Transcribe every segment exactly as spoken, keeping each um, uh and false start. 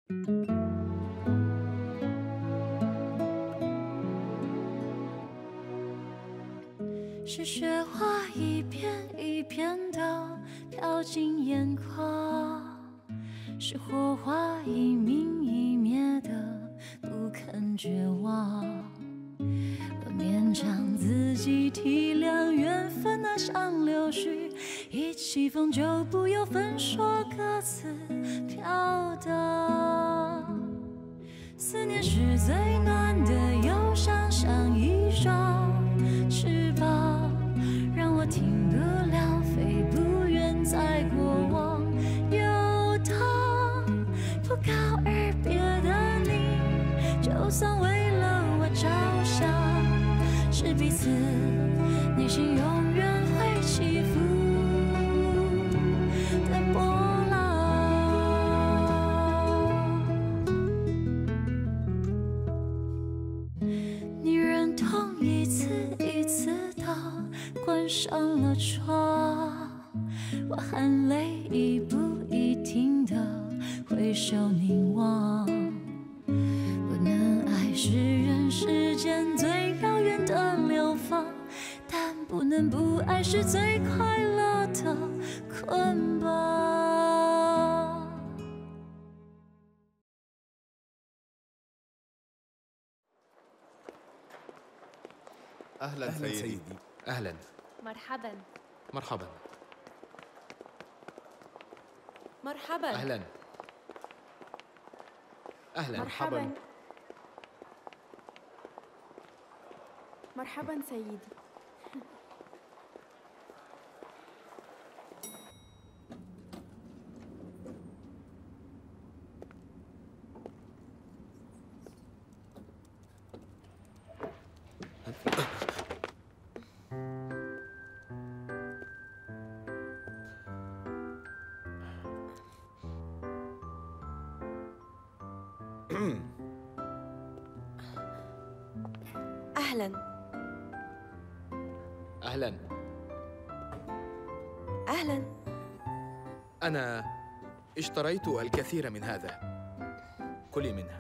是雪花一片一片的飘进眼眶，是火花一明一灭的不肯绝望。我勉强自己体谅缘分那像流絮，一起风就不由分说各自飘荡。思念是最暖的忧伤，像一双翅膀，让我停不了，飞不远，在过往游荡。不告而别的你，就算为了我着想，是彼此内心永远会起伏的波浪。你忍痛一次一次地关上了窗，我含泪一步一停地挥手凝望。不能爱是人世间最遥远的流放，但不能不爱是最快乐的捆绑。 أهلا سيدي. أهلا. مرحبا. مرحبا. مرحبا. أهلا. أهلا. مرحبا. مرحبا سيدي. أهلاً. أهلاً. أهلاً. أنا اشتريت الكثير من هذا، كلي منها.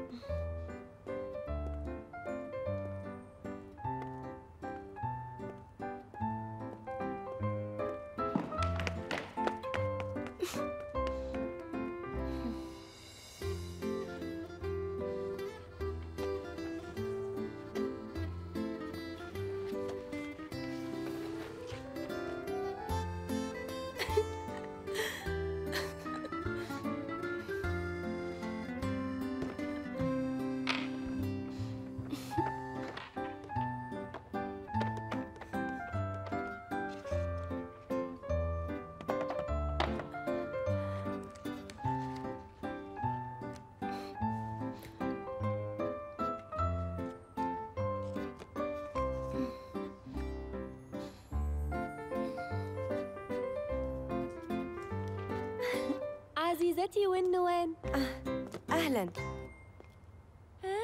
عزيزتي والنوان. أه. أهلاً. ها؟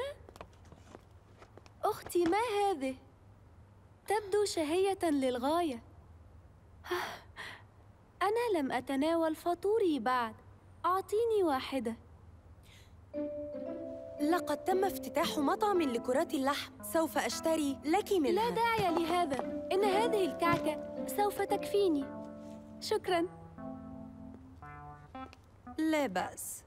أختي، ما هذه؟ تبدو شهية للغاية. أنا لم أتناول فطوري بعد، أعطيني واحدة. لقد تم افتتاح مطعم لكرات اللحم، سوف أشتري لك منها. لا داعي لهذا، إن هذه الكعكة سوف تكفيني. شكراً. لا بأس.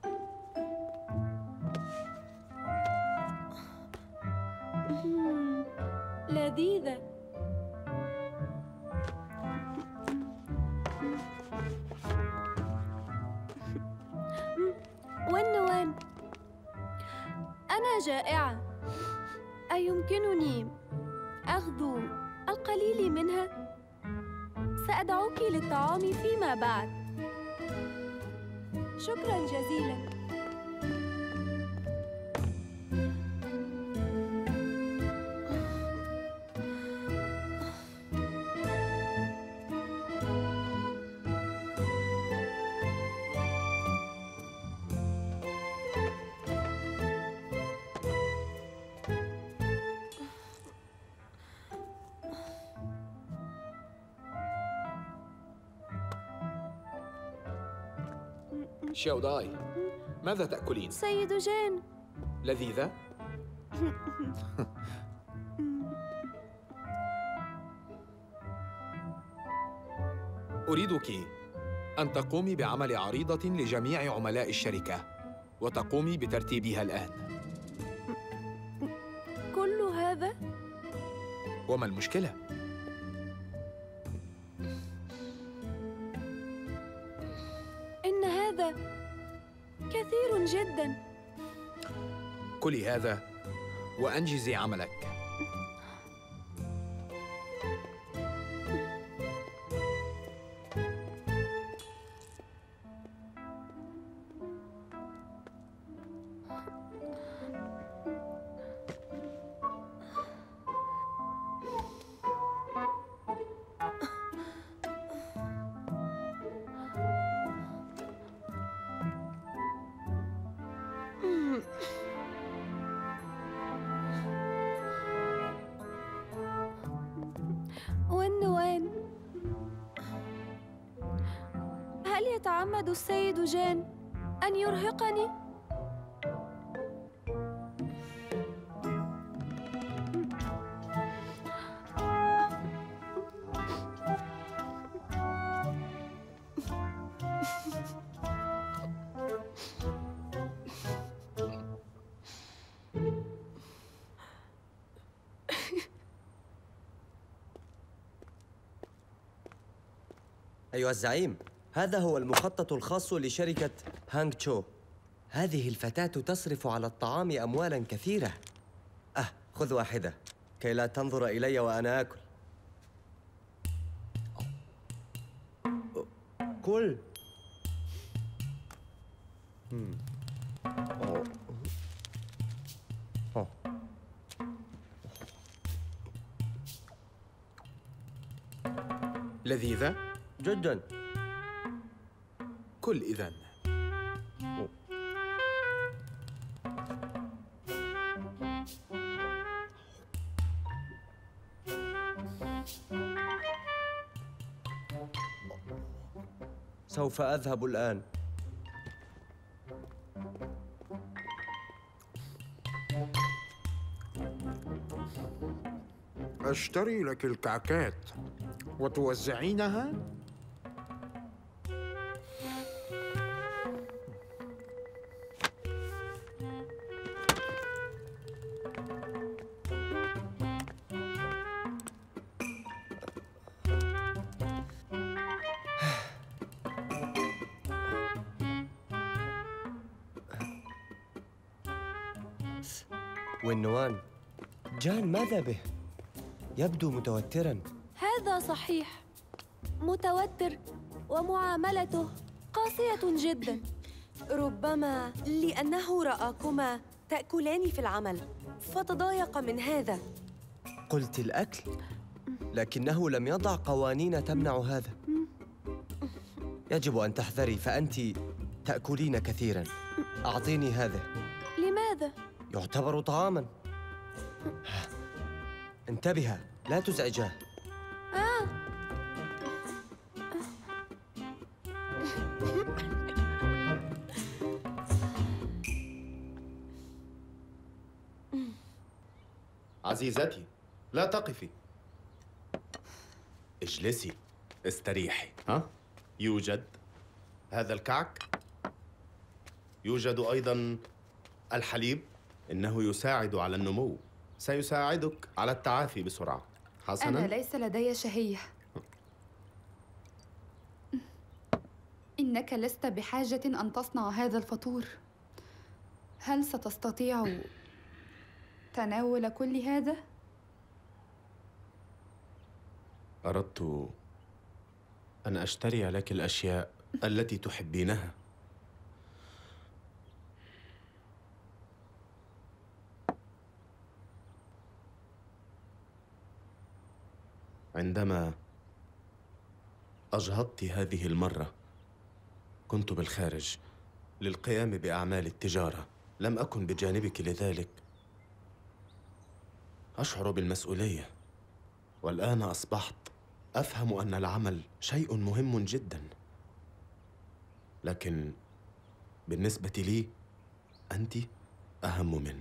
لذيذة. والنوان، أنا جائعة، أيمكنني أخذ القليل منها؟ سأدعوك للطعام فيما بعد. شكراً جزيلاً. شاوداي، ماذا تأكلين؟ سيد جان. لذيذة؟ أريدك أن تقومي بعمل عريضة لجميع عملاء الشركة وتقومي بترتيبها الآن. كل هذا؟ وما المشكلة؟ إن هذا كثير جداً. كلي هذا وأنجزي عملك. والنوان، هل يتعمد السيد جان أن يرهقني؟ أيها الزعيم، هذا هو المخطط الخاص لشركة هانغ تشو. هذه الفتاة تصرف على الطعام أموالاً كثيرة. أه، خذ واحدة كي لا تنظر إلي وأنا آكل. كل. مم. أوه. أوه. لذيذة؟ جداً. كل إذن. سوف أذهب الآن. أشتري لك الكعكات وتوزعينها؟ والنوان، جان ماذا به؟ يبدو متوتراً. هذا صحيح، متوتر ومعاملته قاسية جداً. ربما لأنه رآكما تأكلان في العمل فتضايق من هذا. قلت الأكل، لكنه لم يضع قوانين تمنع هذا. يجب أن تحذري، فأنت تأكلين كثيراً. أعطيني هذا. لماذا؟ يعتبر طعاماً. انتبها، لا تزعجاه. آه. عزيزتي، لا تقفي. اجلسي، استريحي. ها؟ يوجد هذا الكعك، يوجد أيضاً الحليب. إنه يساعد على النمو، سيساعدك على التعافي بسرعة. حسناً؟ أنا ليس لدي شهية. إنك لست بحاجة أن تصنع هذا الفطور. هل ستستطيع تناول كل هذا؟ أردت أن أشتري لك الأشياء التي تحبينها. عندما أجهضت هذه المرة كنت بالخارج للقيام بأعمال التجارة، لم أكن بجانبك، لذلك أشعر بالمسؤولية. والآن أصبحت أفهم أن العمل شيء مهم جدا، لكن بالنسبة لي أنت أهم منه.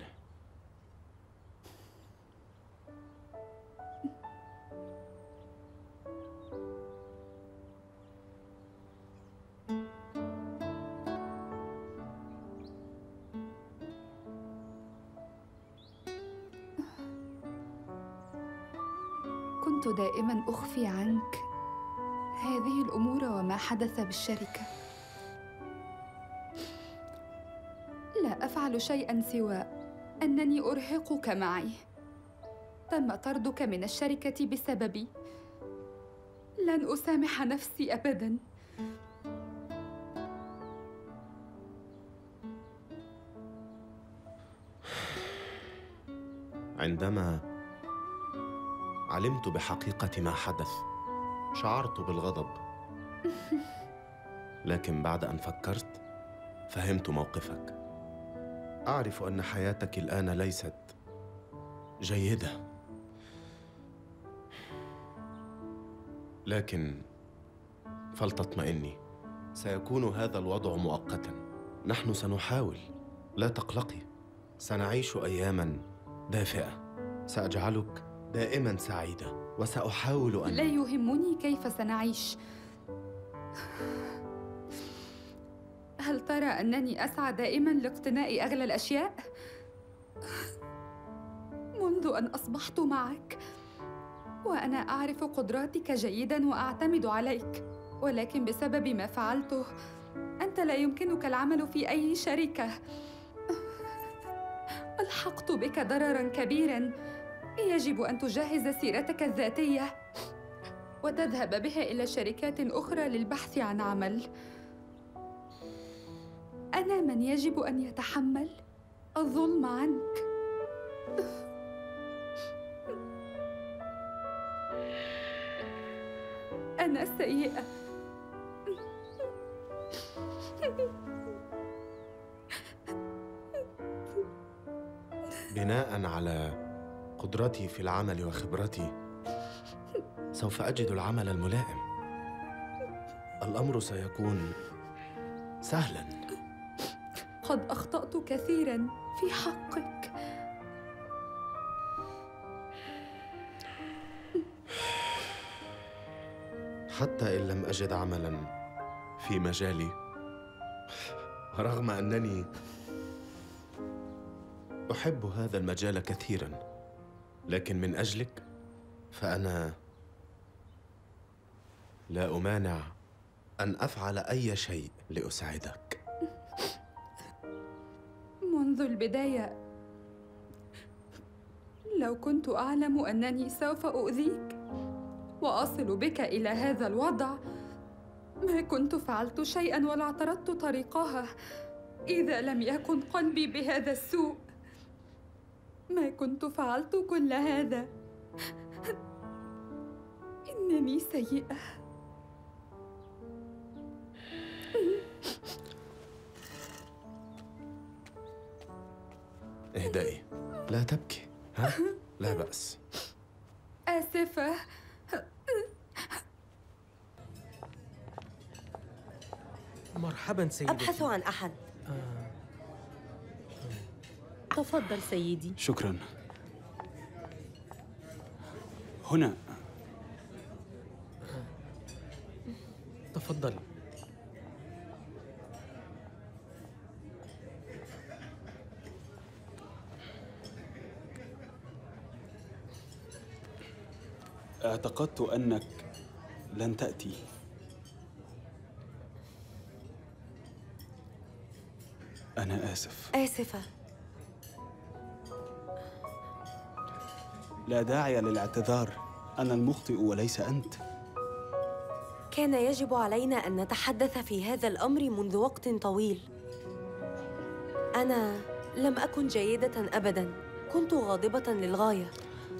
كنت دائما أخفي عنك هذه الأمور وما حدث بالشركة. لا أفعل شيئا سوى أنني أرهقك معي. تم طردك من الشركة بسببي. لن أسامح نفسي أبداً. عندما علمت بحقيقة ما حدث شعرت بالغضب، لكن بعد أن فكرت فهمت موقفك. أعرف أن حياتك الآن ليست جيدة، لكن فلتطمئني، سيكون هذا الوضع مؤقتاً. نحن سنحاول، لا تقلقي. سنعيش أياماً دافئة، سأجعلك دائماً سعيدة، وسأحاول أن... لا يهمني كيف سنعيش. هل ترى أنني أسعى دائماً لاقتناء أغلى الأشياء؟ منذ أن أصبحت معك وأنا أعرف قدراتك جيداً وأعتمد عليك، ولكن بسبب ما فعلته أنت لا يمكنك العمل في أي شركة. ألحقت بك ضرراً كبيراً. يجب أن تجهز سيرتك الذاتية وتذهب بها إلى شركات أخرى للبحث عن عمل. أنا من يجب أن يتحمل الظلم عنك. أنا سيئة. بناء على قدرتي في العمل وخبرتي سوف أجد العمل الملائم. الأمر سيكون سهلاً. قد أخطأت كثيراً في حقك. حتى إن لم أجد عملاً في مجالي، رغم أنني أحب هذا المجال كثيراً، لكن من أجلك فأنا لا أمانع أن أفعل أي شيء لأساعدك. منذ البداية لو كنت أعلم أنني سوف أؤذيك وأصل بك إلى هذا الوضع ما كنت فعلت شيئاً ولا اعترضت طريقها. إذا لم يكن قلبي بهذا السوء ما كنت فعلت كل هذا. إنني سيئة. اهدئي، لا تبكي، ها؟ لا بأس. آسفة. مرحبا سيدتي. أبحث عن أحد. تفضل سيدي. شكراً. هنا. تفضل. اعتقدت أنك لن تأتي. أنا آسف. آسفة. لا داعي للاعتذار، أنا المخطئ وليس أنت. كان يجب علينا أن نتحدث في هذا الأمر منذ وقت طويل. أنا لم أكن جيدة أبداً، كنت غاضبة للغاية.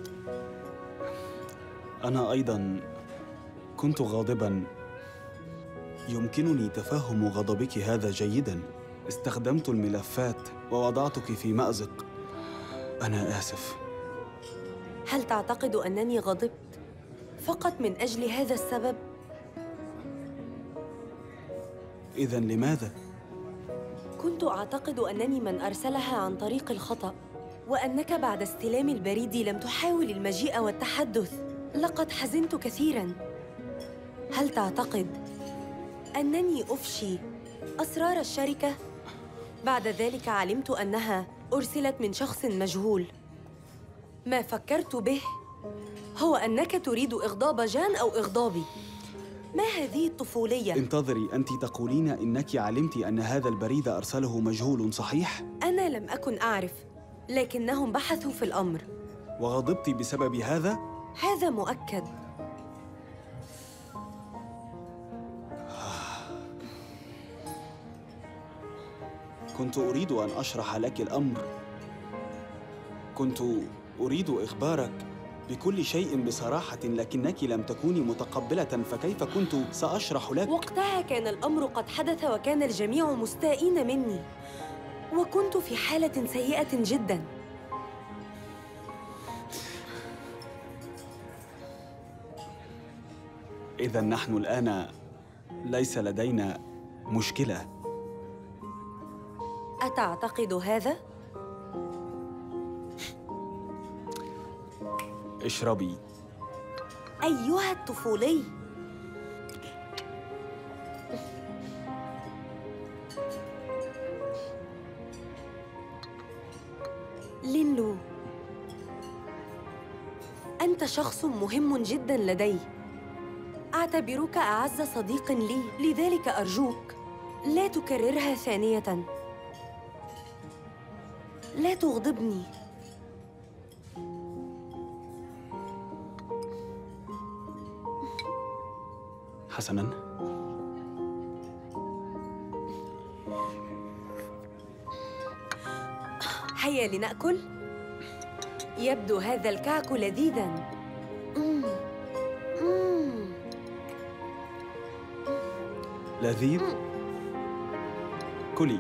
أنا أيضاً كنت غاضباً. يمكنني تفهم غضبك هذا جيداً. استخدمت الملفات ووضعتك في مأزق. أنا آسف. هل تعتقد أنني غضبت فقط من أجل هذا السبب؟ إذن لماذا؟ كنت أعتقد أنني من أرسلها عن طريق الخطأ، وأنك بعد استلام البريد لم تحاول المجيء والتحدث. لقد حزنت كثيراً. هل تعتقد أنني أفشي أسرار الشركة؟ بعد ذلك علمت أنها أرسلت من شخص مجهول. ما فكرت به هو أنك تريد إغضاب جان أو إغضابي. ما هذه الطفولية؟ انتظري، أنت تقولين إنك علمت أن هذا البريد أرسله مجهول، صحيح؟ أنا لم أكن أعرف، لكنهم بحثوا في الأمر. وغضبت بسبب هذا؟ هذا مؤكد. كنت أريد أن أشرح لك الأمر. كنت أريد إخبارك بكل شيء بصراحة، لكنك لم تكوني متقبلة، فكيف كنت سأشرح لك؟ وقتها كان الأمر قد حدث وكان الجميع مستائين مني، وكنت في حالة سيئة جداً. إذا نحن الآن ليس لدينا مشكلة. أتعتقد هذا؟ اشربي. أيها الطفولي. لينلو، أنت شخص مهم جداً لدي. أعتبرك أعز صديق لي، لذلك أرجوك لا تكررها ثانية. لا تغضبني. حسناً. هيا لنأكل. يبدو هذا الكعك لذيذاً. مم. مم. لذيذ؟ كلي.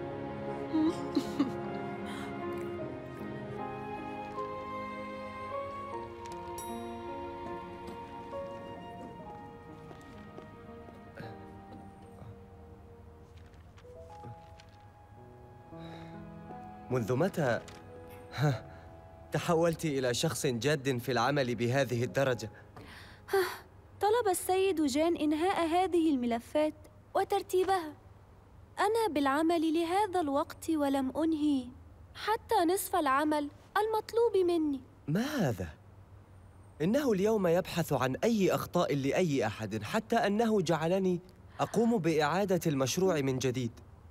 منذ متى تحولت إلى شخص جاد في العمل بهذه الدرجة؟ طلب السيد جان إنهاء هذه الملفات وترتيبها. أنا بالعمل لهذا الوقت ولم أنهي حتى نصف العمل المطلوب مني. ما هذا؟ إنه اليوم يبحث عن أي أخطاء لأي أحد، حتى أنه جعلني أقوم بإعادة المشروع من جديد.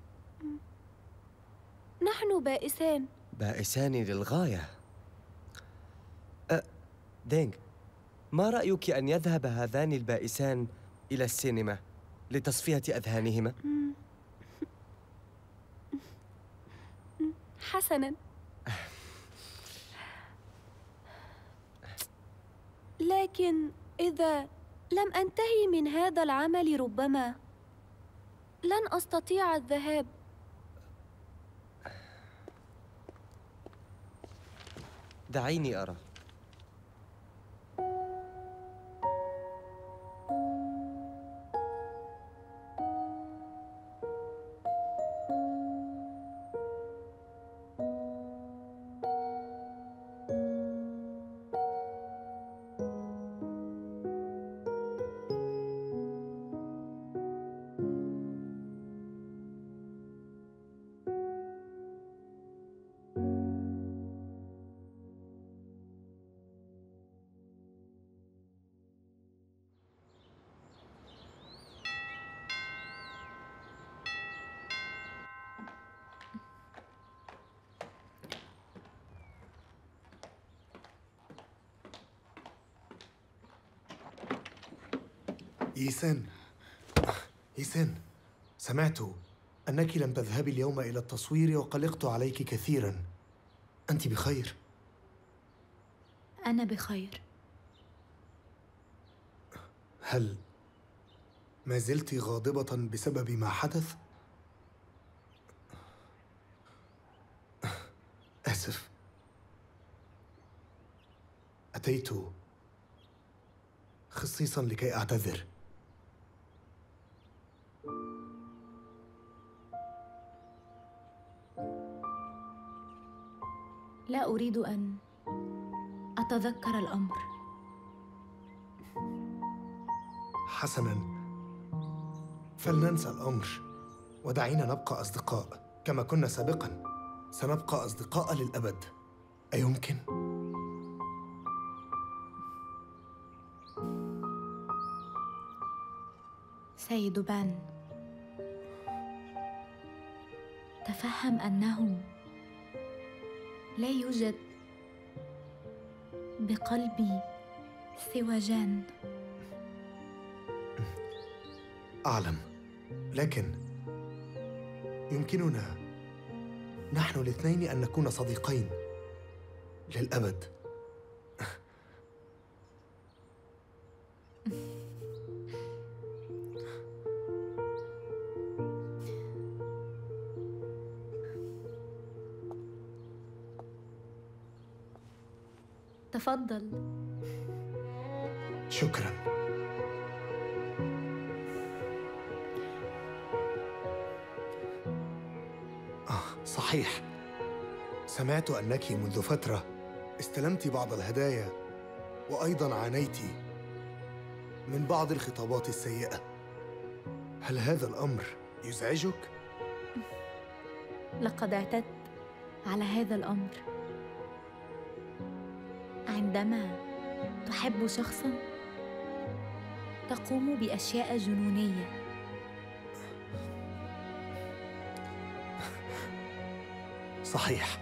نحن بائسان. بائسان للغاية. أه دينغ، ما رأيك أن يذهب هذان البائسان إلى السينما لتصفية أذهانهما؟ حسناً. لكن إذا لم أنتهي من هذا العمل ربما لن أستطيع الذهاب. دعيني أرى. يسن يسن سمعت أنك لم تذهبي اليوم إلى التصوير وقلقت عليك كثيراً. أنت بخير؟ أنا بخير. هل ما زلت غاضبة بسبب ما حدث؟ آسف. أتيت خصيصاً لكي أعتذر. لا أريد أن أتذكر الأمر. حسناً، فلننسى الأمر ودعينا نبقى أصدقاء كما كنا سابقاً. سنبقى أصدقاء للأبد، أيمكن؟ سيد بان، تفهم أنه لا يوجد بقلبي سوى جان. أعلم، لكن يمكننا نحن الاثنين أن نكون صديقين للأبد. تفضل. شكراً. آه، صحيح. سمعت أنك منذ فترة استلمت بعض الهدايا، وأيضاً عانيت من بعض الخطابات السيئة. هل هذا الأمر يزعجك؟ لقد اعتدت على هذا الأمر. عندما تحب شخصاً تقوم بأشياء جنونية. صحيح.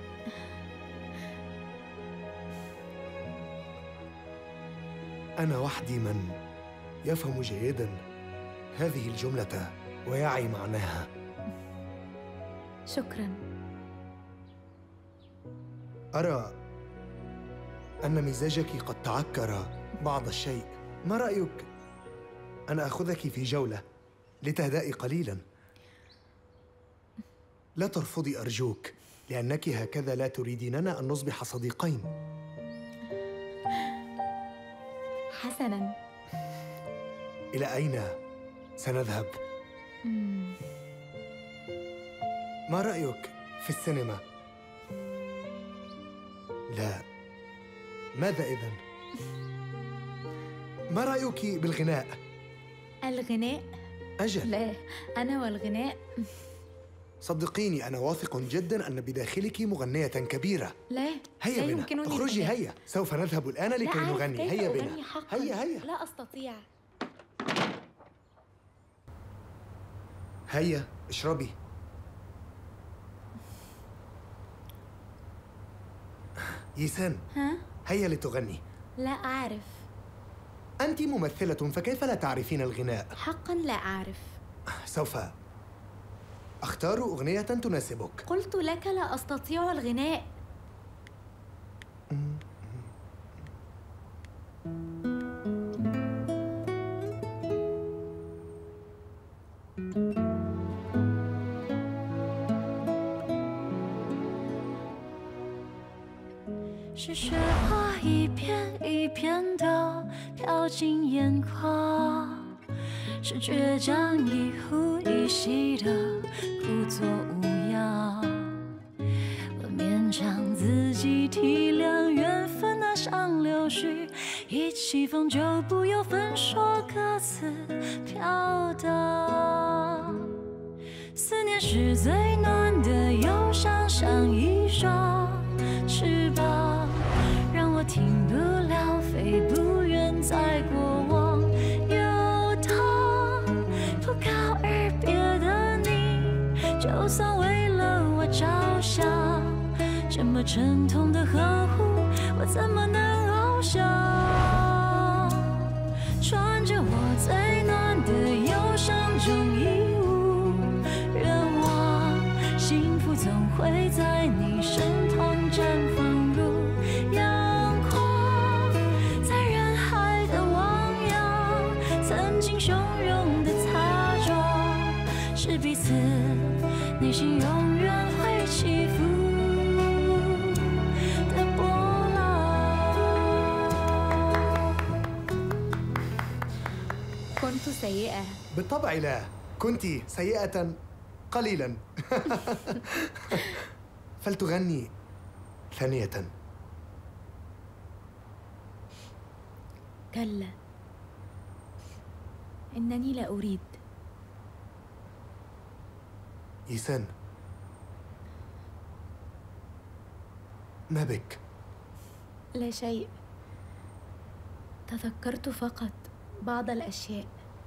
أنا وحدي من يفهم جيداً هذه الجملة ويعي معناها. شكراً. أرى أن مزاجك قد تعكر بعض الشيء. ما رأيك أن أخذك في جولة لتهدئي قليلاً؟ لا ترفضي أرجوك، لأنك هكذا لا تريديننا أن نصبح صديقين. حسناً. إلى أين سنذهب؟ مم. ما رأيك في السينما؟ لا. ماذا إذن؟ ما رأيك بالغناء؟ الغناء؟ أجل. لا، أنا والغناء. صدقيني، أنا واثق جداً أن بداخلك مغنية كبيرة. لا، هيا لا بنا، يمكنني اخرجي. الغناء. هيا، سوف نذهب الآن لكي لا نغني. كيف هيا أغني بنا. حقاً. هيا هيا. لا أستطيع. هيا، اشربي. يسان، ها؟ هيا لتغني. لا أعرف. أنت ممثلة، فكيف لا تعرفين الغناء؟ حقاً لا أعرف. سوف أختار أغنية تناسبك. قلت لك لا أستطيع الغناء. 是雪花一片一片地飘进眼眶，是倔强一呼一吸的故作无恙。我勉强自己体谅缘分那像柳絮，一起风就不由分说，各自飘荡。思念是最暖的忧伤，像一双翅膀，让我停不了，飞不远，在过往游荡。不告而别的你，就算为了我着想，这么沉痛的呵护，我怎么能翱翔？穿着我最暖的忧伤中衣物，愿望幸福总会在你身旁绽放。彼此内心永远会起伏的波浪。 كنت سيئة. بالطبع لا، كنت سيئة قليلا. فلتغني ثانية. كلا، إنني لا أريد. يسان، ما بك؟ لا شيء، تذكرت فقط بعض الأشياء.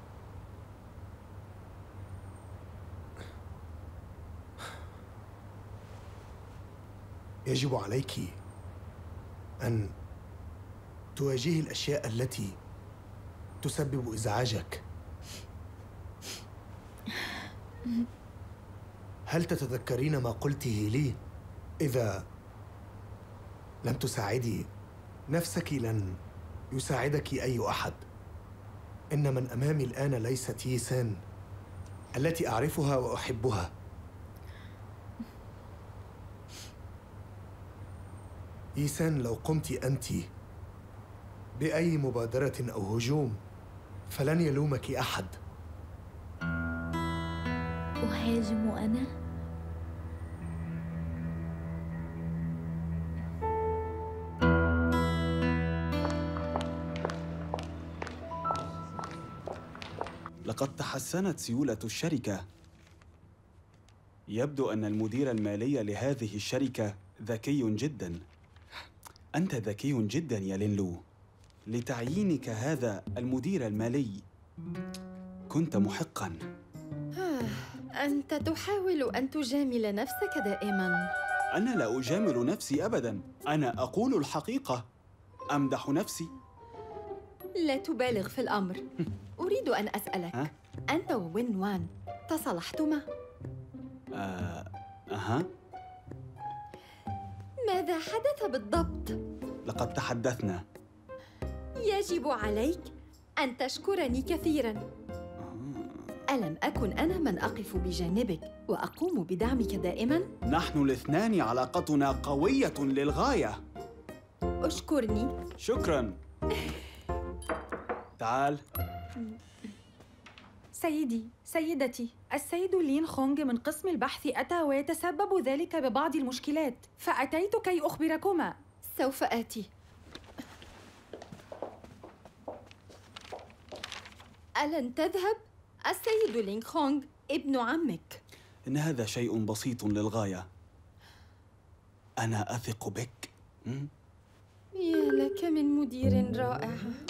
يجب عليك أن تواجهي الأشياء التي تسبب إزعاجك. هل تتذكرين ما قلته لي؟ إذا لم تساعدي نفسك لن يساعدك أي أحد. إن من أمامي الآن ليست يسان التي أعرفها وأحبها. يسان، لو قمت أنت بأي مبادرة أو هجوم فلن يلومك أحد. أهاجم أنا؟ لقد تحسنت سيولة الشركة. يبدو أن المدير المالي لهذه الشركة ذكي جداً. أنت ذكي جداً يا لينلو. لتعيينك هذا المدير المالي كنت محقاً. أنت تحاول أن تجامل نفسك دائماً. أنا لا أجامل نفسي أبداً، أنا أقول الحقيقة، أمدح نفسي. لا تبالغ في الأمر. أريد أن أسألك، ها؟ أنت ووين وان تصالحتما؟ آه، أها. ماذا حدث بالضبط؟ لقد تحدثنا. يجب عليك أن تشكرني كثيراً. ألم أكن أنا من أقف بجانبك وأقوم بدعمك دائماً؟ نحن الاثنان علاقتنا قوية للغاية. أشكرني. شكراً. تعال. سيدي، سيدتي، السيد لين خونغ من قسم البحث أتى ويتسبب ذلك ببعض المشكلات، فأتيت كي أخبركما. سوف آتي. ألن تذهب؟ السيد لين خونغ ابن عمك. إن هذا شيء بسيط للغاية. أنا أثق بك. م? يا لك من مدير رائع.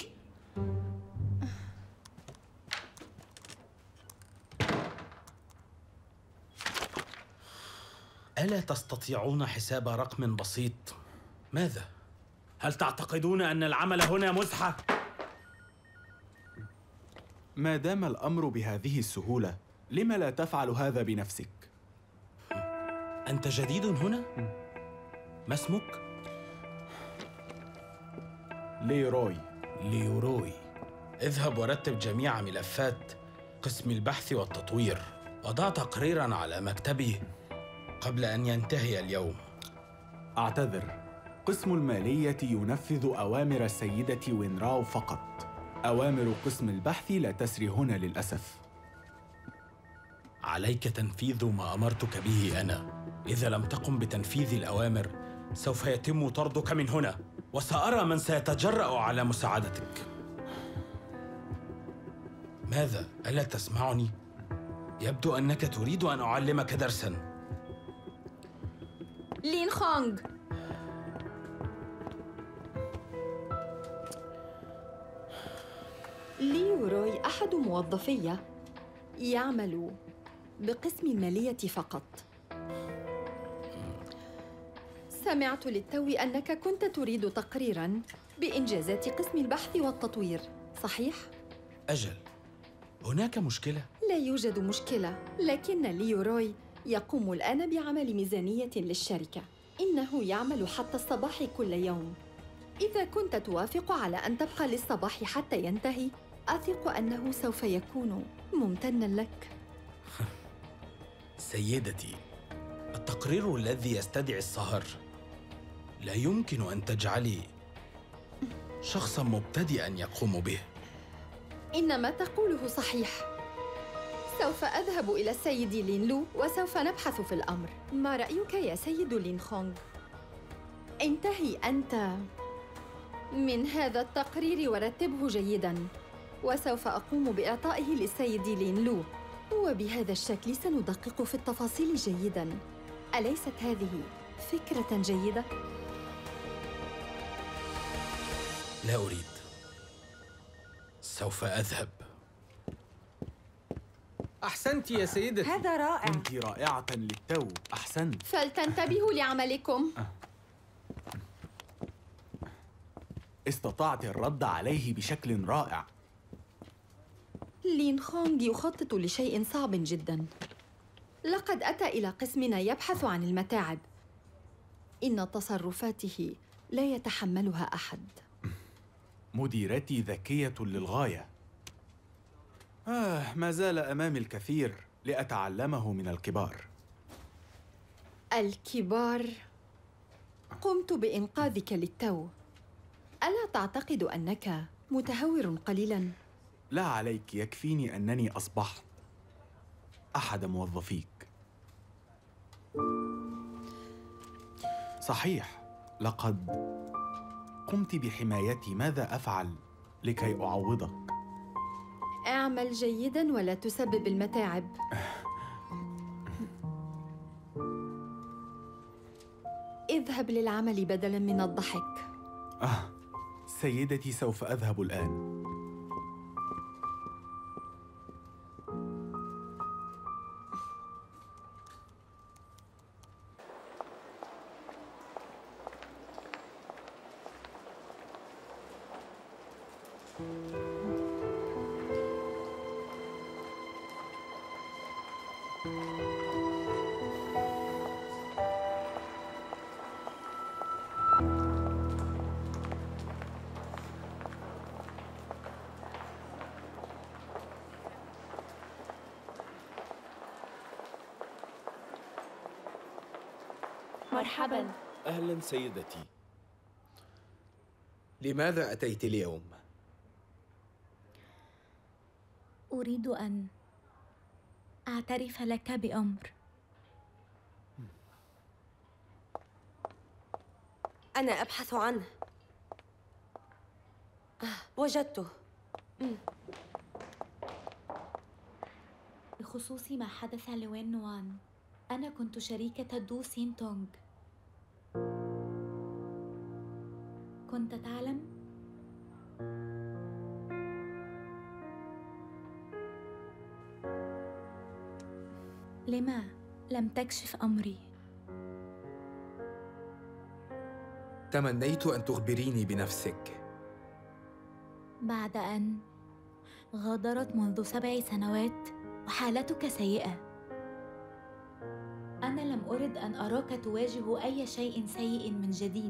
ألا تستطيعون حساب رقم بسيط؟ ماذا؟ هل تعتقدون أن العمل هنا مزحة؟ ما دام الأمر بهذه السهولة، لم لا تفعل هذا بنفسك؟ أنت جديد هنا؟ ما اسمك؟ ليروي. ليروي. اذهب ورتب جميع ملفات قسم البحث والتطوير، وضع تقريراً على مكتبي قبل أن ينتهي اليوم. أعتذر، قسم المالية ينفذ أوامر السيدة وينراو فقط. أوامر قسم البحث لا تسري هنا للأسف. عليك تنفيذ ما أمرتك به أنا. إذا لم تقم بتنفيذ الأوامر سوف يتم طردك من هنا، وسأرى من سيتجرأ على مساعدتك. ماذا؟ ألا تسمعني؟ يبدو أنك تريد أن أعلمك درساً. لين خونغ. ليوروي أحد موظفي يعمل بقسم المالية فقط. سمعت للتو أنك كنت تريد تقريراً بإنجازات قسم البحث والتطوير، صحيح؟ أجل، هناك مشكلة؟ لا يوجد مشكلة، لكن ليوروي يقوم الآن بعمل ميزانية للشركة. إنه يعمل حتى الصباح كل يوم. إذا كنت توافق على أن تبقى للصباح حتى ينتهي، أثق أنه سوف يكون ممتناً لك. سيدتي، التقرير الذي يستدعي السهر لا يمكن أن تجعلي شخصاً مبتدئاً يقوم به. إن ما تقوله صحيح. سوف أذهب إلى السيد لين لو وسوف نبحث في الأمر. ما رأيك يا سيد لين خونغ؟ انتهي أنت من هذا التقرير ورتبه جيداً، وسوف أقوم بإعطائه للسيد لين لو، وبهذا الشكل سندقق في التفاصيل جيداً. أليست هذه فكرة جيدة؟ لا أريد. سوف أذهب. أحسنت يا سيدتي. هذا رائع. كنت رائعة للتو. أحسنت. فلتنتبهوا لعملكم. استطعت الرد عليه بشكل رائع. لين خونغ يخطط لشيء صعب جداً. لقد أتى إلى قسمنا يبحث عن المتاعب. إن تصرفاته لا يتحملها أحد. مديرتي ذكية للغاية. آه، ما زال أمامي الكثير لأتعلمه من الكبار. الكبار؟ قمت بإنقاذك للتو. ألا تعتقد أنك متهور قليلاً؟ لا عليك، يكفيني أنني أصبحت أحد موظفيك. صحيح، لقد قمت بحمايتي. ماذا أفعل لكي أعوضك؟ اعمل جيداً ولا تسبب المتاعب. اذهب للعمل بدلاً من الضحك. آه، سيدتي سوف أذهب الآن. مرحباً. أهلاً سيدتي. لماذا أتيت اليوم؟ أريد أن أعترف لك بأمر. أنا أبحث عنه. آه، وجدته. بخصوص ما حدث لوين نوان، أنا كنت شريكة دو سين تونغ. كنت تعلم؟ لما لم تكشف أمري؟ تمنيت أن تخبريني بنفسك. بعد أن غادرت منذ سبع سنوات وحالتك سيئة. أنا لم أرد أن أراك تواجه أي شيء سيء من جديد.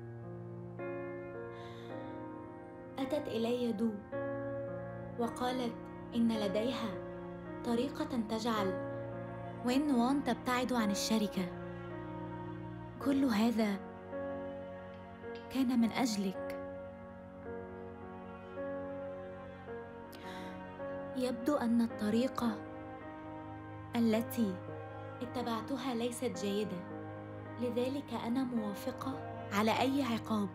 أتت إلي دو وقالت إن لديها طريقة تجعل وين نوان تبتعد عن الشركة. كل هذا كان من أجلك. يبدو أن الطريقة التي اتبعتها ليست جيدة، لذلك أنا موافقة على أي عقاب.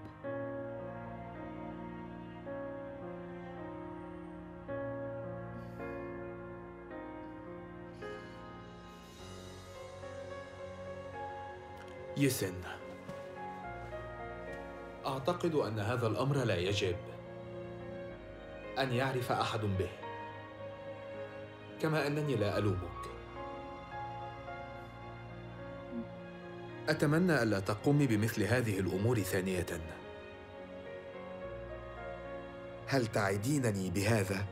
يسن، أعتقد أن هذا الأمر لا يجب أن يعرف أحد به، كما أنني لا ألومك. أتمنى ألا تقومي بمثل هذه الأمور ثانية. هل تعدينني بهذا؟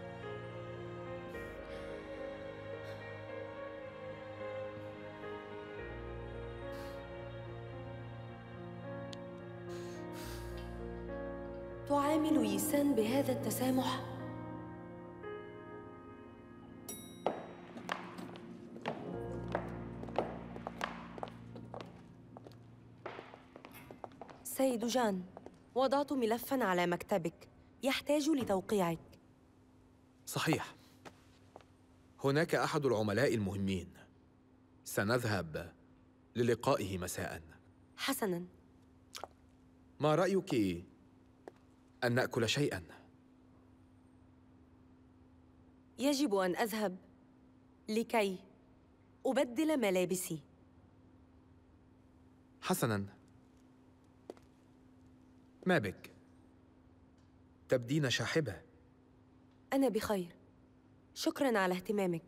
تعامل يسان بهذا التسامح؟ سيد جان، وضعت ملفاً على مكتبك يحتاج لتوقيعك. صحيح. هناك أحد العملاء المهمين، سنذهب للقائه مساءً. حسناً. ما رأيك أن نأكل شيئاً؟ يجب أن أذهب لكي أبدل ملابسي. حسناً، ما بك؟ تبدين شاحبة. أنا بخير، شكراً على اهتمامك.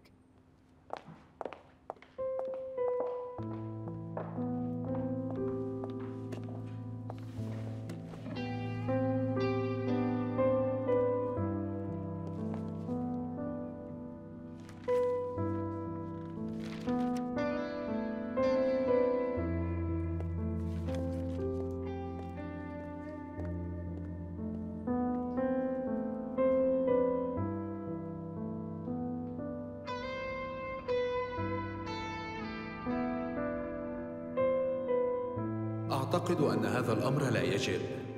أعتقد أن هذا الأمر لا يجب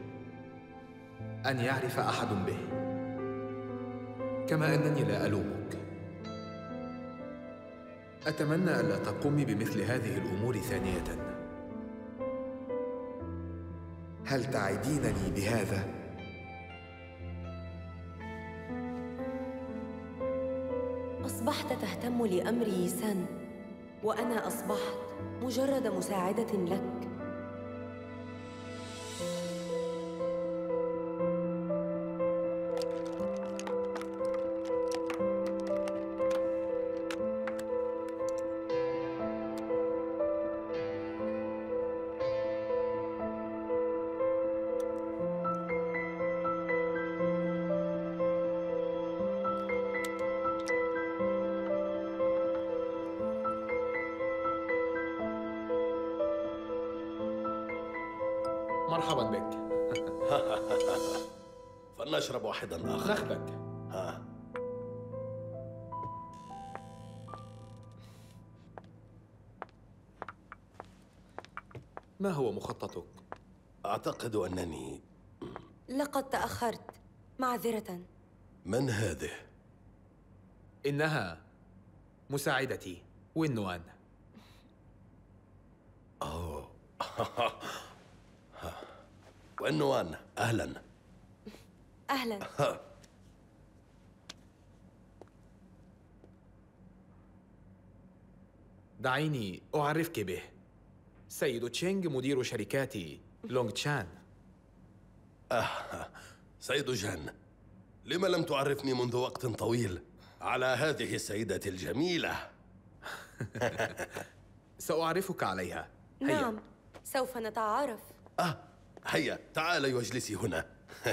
أن يعرف أحد به، كما أنني لا ألومك. أتمنى ألا تقومي بمثل هذه الأمور ثانية. هل تعدينني بهذا؟ أصبحت تهتم لأمر يسان، وأنا أصبحت مجرد مساعدة لك. مرحبا بك. فلنشرب واحدا آخر. نخبك. ها. ما هو مخططك؟ أعتقد أنني... لقد تأخرت، معذرة. من هذه؟ إنها مساعدتي وينوان. أوه. وينوان، أهلاً. أهلاً. دعيني أعرفك به. سيد تشينغ مدير شركات لونغ تشان. آه، سيد جان، لما لم تعرفني منذ وقت طويل على هذه السيدة الجميلة؟ سأعرفك عليها. هيا. نعم، سوف نتعارف. آه، هيا تعالي واجلسي هنا.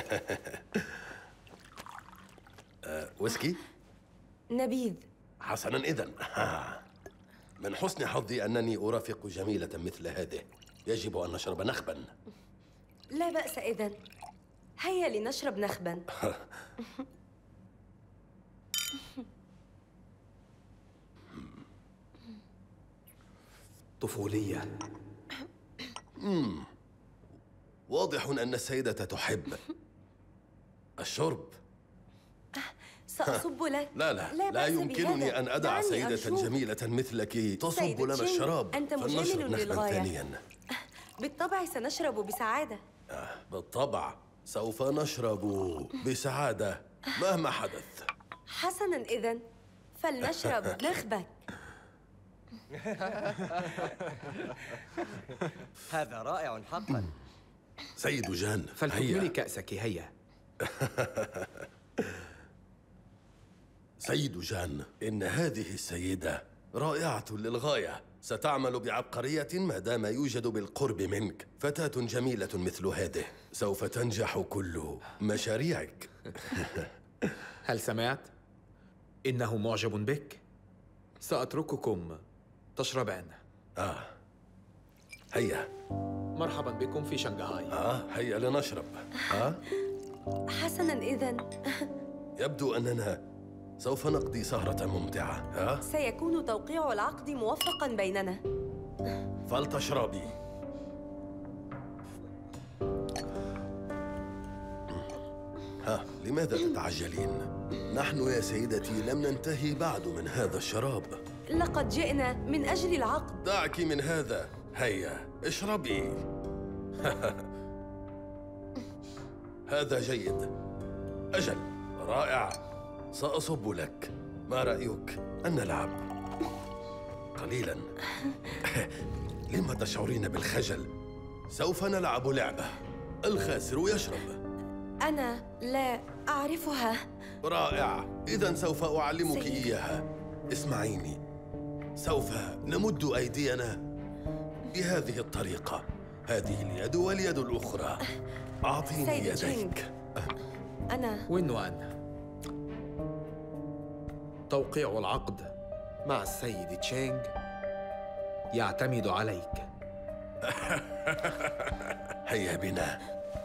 آه، ويسكي؟ نبيذ. حسناً إذن. من حسن حظي أنني أرافق جميلة مثل هذه. يجب أن نشرب نخباً. لا بأس إذن. هيا لنشرب نخباً. طفولية. مم. واضح أن السيدة تحب الشرب. سأصب لك. لا لا لا, لا يمكنني أن أدع سيدة أرجوك. جميلة مثلك تصب لنا الشراب. أنت فلنشرب مجامل نخباً للغاية. ثانياً. بالطبع سنشرب بسعادة. آه، بالطبع سوف نشرب بسعادة مهما حدث. حسناً إذن، فلنشرب نخبة. هذا رائع حقاً. سيد جان، فلتكملي كأسك. هيا. سيد جان، إن هذه السيدة رائعة للغاية. ستعمل بعبقرية ما دام يوجد بالقرب منك فتاة جميلة مثل هذه. سوف تنجح كل مشاريعك. هل سمعت؟ إنه معجب بك. سأترككم تشربان. آه، هيا. مرحبا بكم في شنغهاي. آه، هيا لنشرب. آه؟ حسناً إذن. يبدو أننا سوف نقضي سهرة ممتعة. ها؟ سيكون توقيع العقد موفقاً بيننا. فلتشربي. ها، لماذا تتعجلين؟ نحن يا سيدتي لم ننتهي بعد من هذا الشراب. لقد جئنا من أجل العقد. دعك من هذا. هيا اشربي. هذا جيد. أجل، رائع. سأصب لك. ما رأيك أن نلعب قليلاً؟ لما تشعرين بالخجل؟ سوف نلعب لعبة، الخاسر يشرب. أنا لا أعرفها. رائع، إذن سوف أعلمك سيد. إياها. اسمعيني، سوف نمد أيدينا بهذه الطريقة، هذه اليد واليد الأخرى. أعطيني سيد يديك. تشينغ. أنا وينوان، توقيع العقد مع السيد تشينغ يعتمد عليك. هيا بنا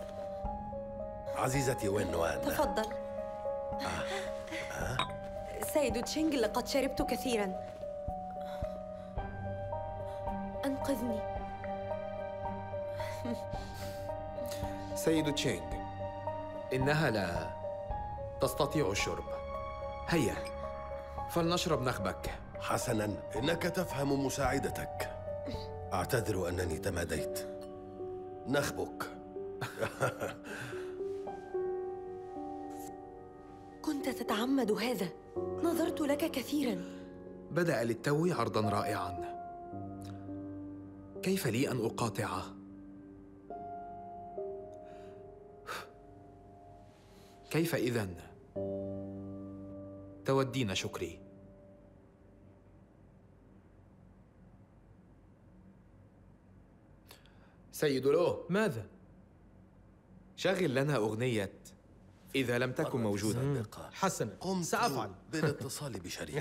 عزيزتي وينوان. تفضل. آه. آه. سيد تشينغ، لقد شربت كثيراً. أنقذني. سيد تشينغ، إنها لا تستطيع الشرب. هيا فلنشرب نخبك. حسناً، إنك تفهم مساعدتك. أعتذر أنني تماديت. نخبك. كنت تتعمد هذا. نظرت لك كثيراً. بدأ للتو عرضاً رائعاً. كيف لي أن أقاطعه؟ كيف إذن تودين شكري؟ سيد لو، ماذا؟ شغل لنا أغنية إذا لم تكن موجودة. حسنا، قمت سأفعل بالاتصال بشريك.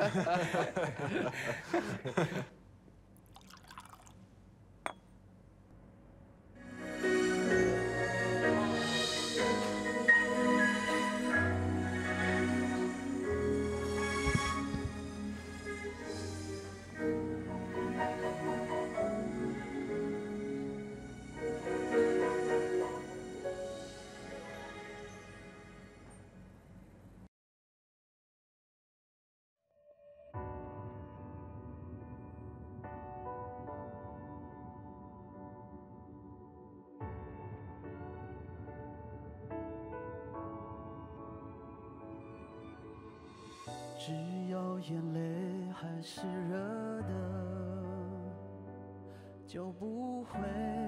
只要眼泪还是热的，就不会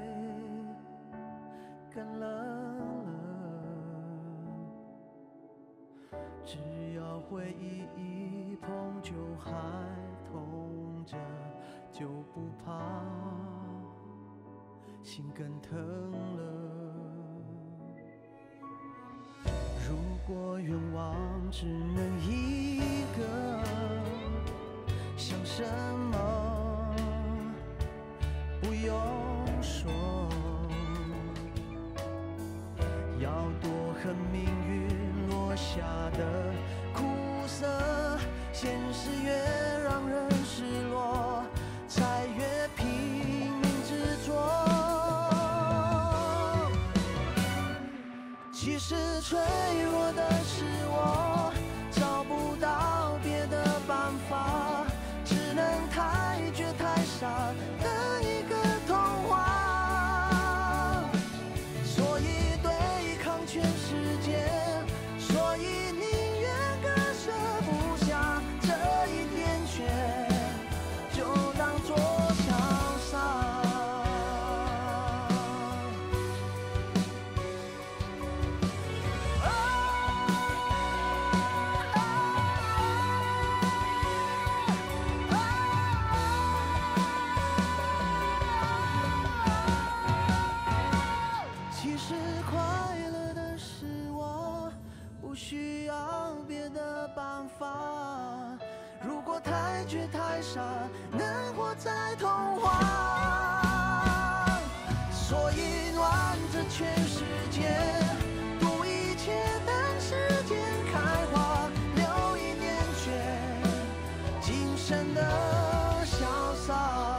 更冷了。只要回忆一碰就还痛着，就不怕心更疼了。如果愿望只能一个，想什么不用说，要多恨命运落下的苦涩，现实越让人失落，才越拼命执着。其实脆弱的是我，找不到别的办法，只能太倔太傻的一个童话。所以对抗全世界，所以宁愿割舍不下这一点缺，就当作潇洒。其实快乐的是我，不需要别的办法。如果太倔太傻，能活在童话。所以暖着全世界，赌一切等时间开花，留一点血，今生的潇洒。